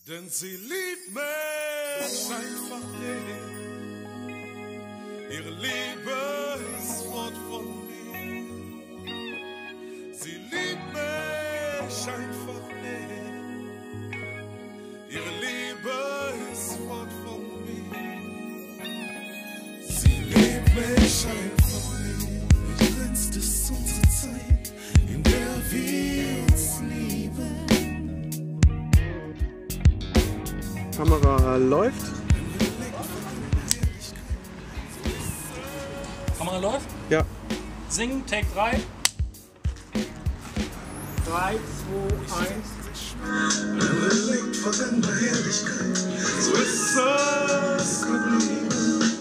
Denn sie liebt mich einfach nicht. Ihre Liebe ist fort von mir. Sie liebt mich einfach nicht. Ihre Liebe ist fort von mir. Sie liebt mich einfach nicht. Begrenzt ist unsere Zeit, in der wir uns lieben. Kamera läuft. Kamera läuft? Ja. Singen, Take 3. 3, 2, 1. Relikt vergangener Herrlichkeit, so ist es geblieben.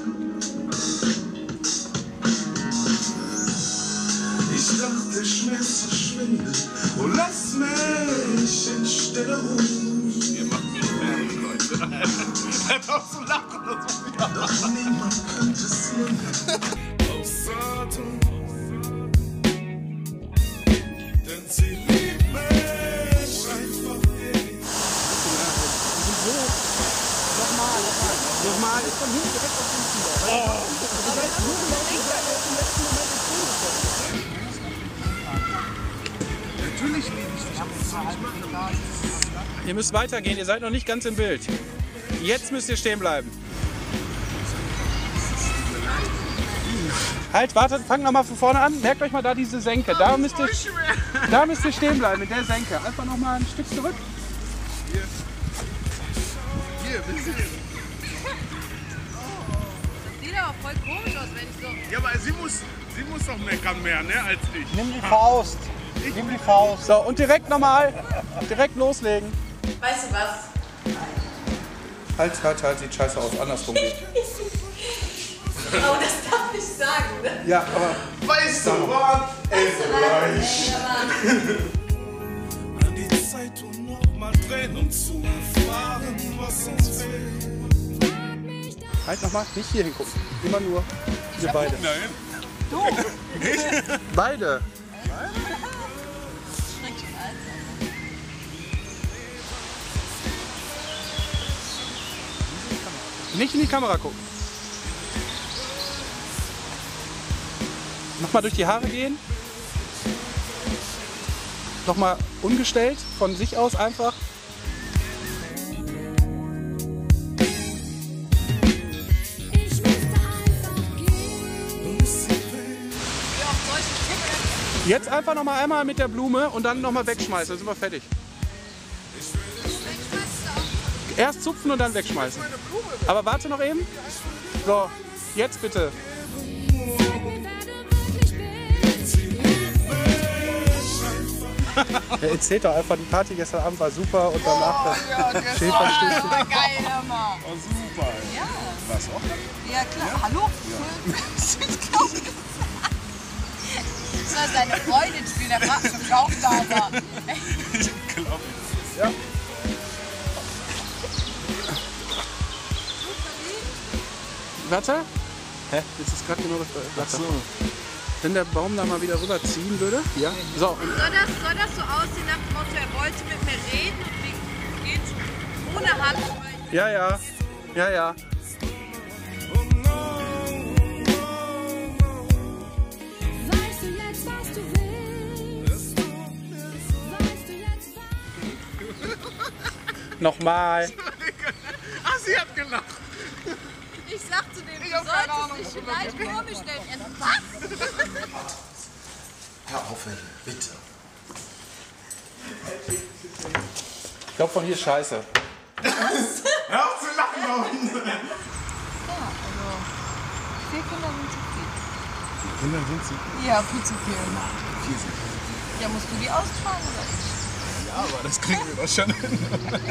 Ich dachte, der Schmerz verschwindet und lass mich in Stille ruhen. Ihr macht mich fertig, Leute. Hört auf zu lachen, das muss ich auch. Doch niemand könnte es sehen. Außer du. Denn sie liebt mich einfach nicht. Nochmal, ist von hinten direkt auf den Ziel. Natürlich liebe ich dich, aber was soll ich machen? Ihr müsst weitergehen, ihr seid noch nicht ganz im Bild. Jetzt müsst ihr stehen bleiben. Halt, wartet, fangt nochmal von vorne an. Merkt euch mal da diese Senke. Da müsst ihr stehen bleiben, in der Senke. Einfach nochmal ein Stück zurück. Hier, wir sehen. Das sieht aber voll komisch aus, wenn ich so... Ja, aber sie muss doch meckern mehr, ne, als ich. Nimm die Faust. Nimm die Faust. So, und direkt nochmal. Direkt loslegen. Weißt du was? Halt, sieht scheiße aus. Andersrum geht. Aber das darf ich sagen, ne? Ja, aber... Weißt du was? Es reicht. An die Zeit, um nochmal drehen und zu erfahren, was uns fehlt. Halt nochmal, nicht hier hingucken. Immer nur wir beide. Nein. Du! Beide. Nicht in die Kamera gucken. Nochmal durch die Haare gehen. Nochmal ungestellt, von sich aus einfach. Jetzt einfach nochmal einmal mit der Blume und dann nochmal wegschmeißen, dann sind wir fertig. Erst zupfen und dann wegschmeißen. Aber warte noch eben. So, jetzt bitte. Er erzählt doch einfach, die Party gestern Abend war super und danach das Schäferstück. Geil, Hammer! Oh, super. Ja. Was auch? Ja, klar. Ja. Hallo? Das war seine Freundin spielen, der fragt mich auch da war. Glaub ich. Ja. Warte. Hä? Jetzt ist gerade genau das. So. Wenn der Baum da mal wieder rüberziehen würde. Ja. So. Soll das so aussehen nach dem Motto, er wollte mit mir reden und wie geht's ohne Hand? Ja, ja. Ja, ja. Weißt du jetzt, was du willst? Weißt du jetzt, was... Nochmal. Ach, sie hat gelacht. Ich sag zu dem, du solltest dich vielleicht vor mir stellen. Er so, was? Hör auf, bitte. Ich glaube von hier ist scheiße. Hör auf zu lachen da unten. Ja, also 4 Kinder sind zu viel. Kinder sind sie. Ja, viel zu viel. 4 sind. Ja, musst du die austragen oder ich? Ja, aber das kriegen wir doch schon hin.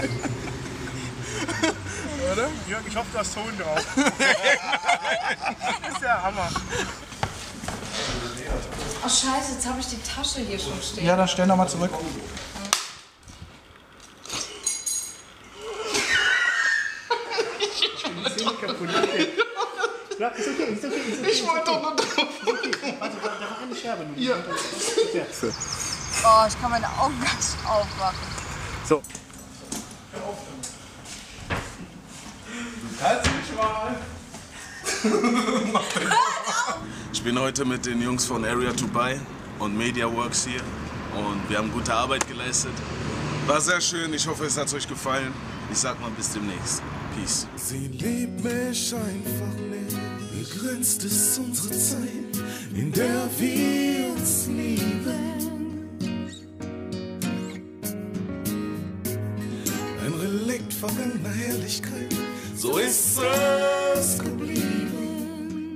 Oder? Jörg, ich hoffe, du hast Ton drauf. Das ist der Hammer. Oh Scheiße, jetzt habe ich die Tasche hier schon stehen. Ja, dann stell nochmal zurück. Ja, ist okay, ist okay, ist okay. Ich wollte doch nur drauf. Warte, da war eine Scherbe. Ja. Oh, ich kann meine Augen gar nicht aufmachen. So. Ich bin heute mit den Jungs von Area to Buy und MediaWorks hier und wir haben gute Arbeit geleistet. War sehr schön, ich hoffe, es hat euch gefallen. Ich sag mal bis demnächst. Peace. Sie liebt mich einfach nicht. Begrenzt ist unsere Zeit, in der wir uns lieben. Ein Relikt vergangener Herrlichkeit, so ist es geblieben.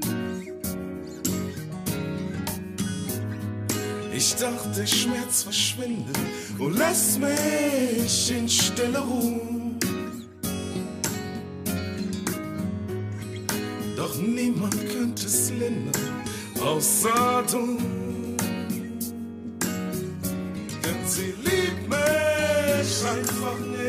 Ich dachte, Schmerz verschwinde und lass mich in Stille ruhen. Doch niemand könnte es lindern, außer du. Denn sie liebt mich einfach nicht.